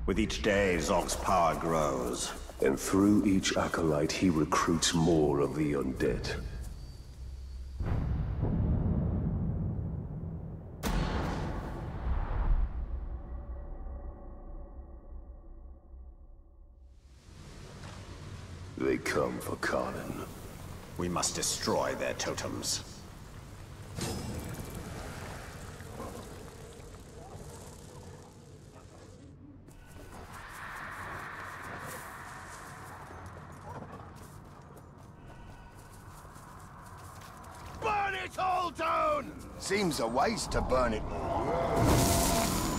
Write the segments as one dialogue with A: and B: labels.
A: With each day, Zog's power grows.
B: And through each acolyte, he recruits more of the undead. They come for Conan.
A: We must destroy their totems.
C: Burn it all down! Seems a waste to burn it all.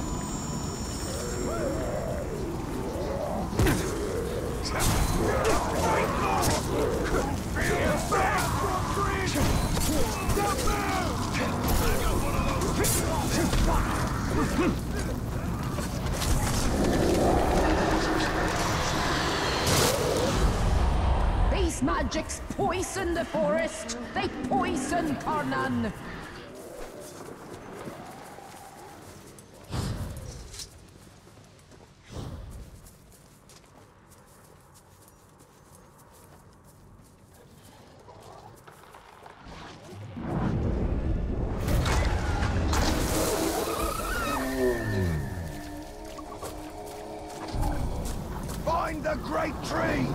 D: These magics poison the forest. They poison Conan.
C: Find the great tree!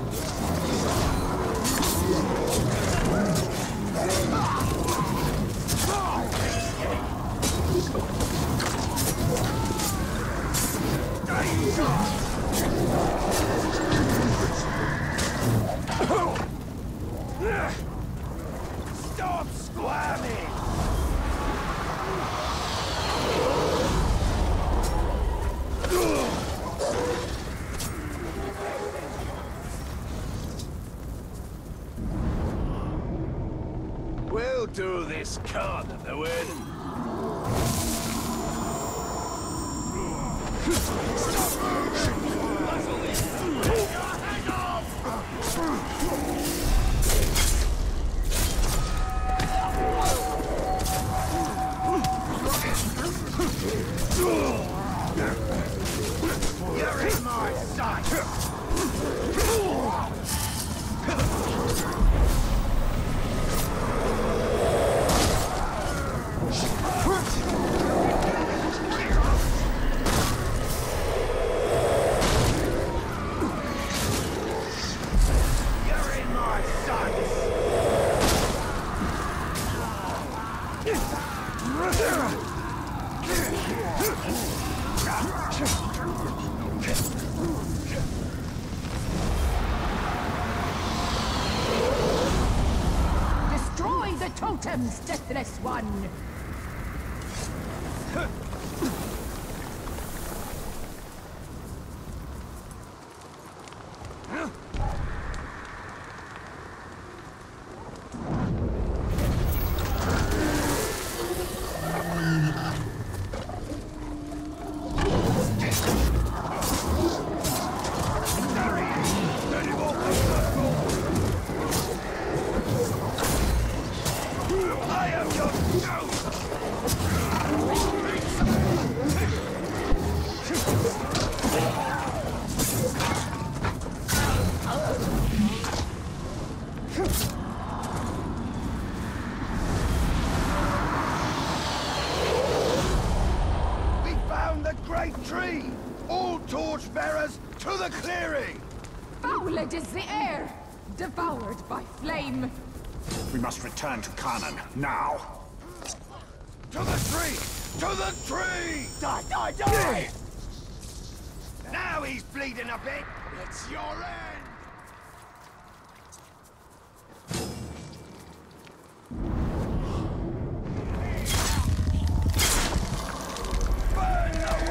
C: Stop squirming! We'll do this Conan, Owen. You're in my sight!
D: Destroy the totems, deathless one.
C: We found the great tree! All torchbearers to the clearing!
D: Fouled is the air, devoured by flame.
A: We must return to Conan, now!
C: To the tree! To the tree! Die, die, die! Now he's bleeding a bit! It's your end! Burn the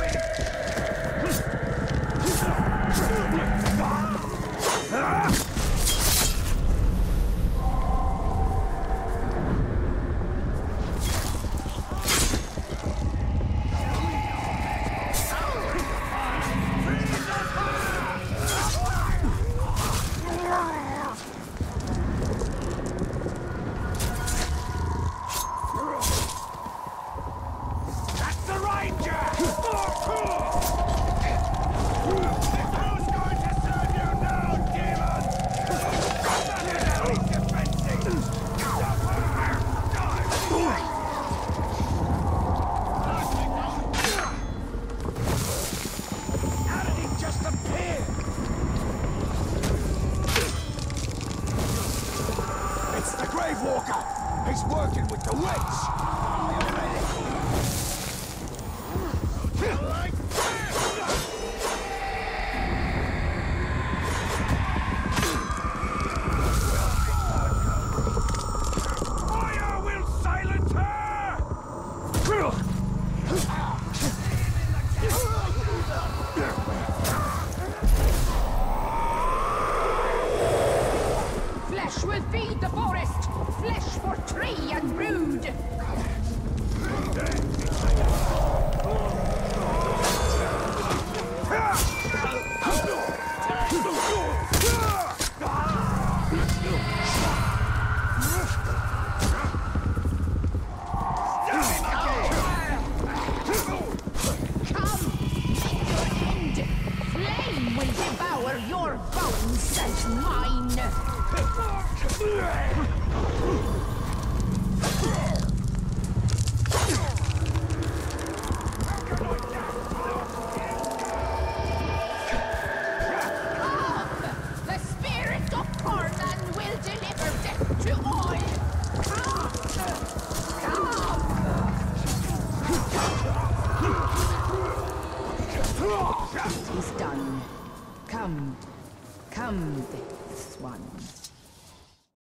D: Flesh will feed the forest! Flesh for tree and brood!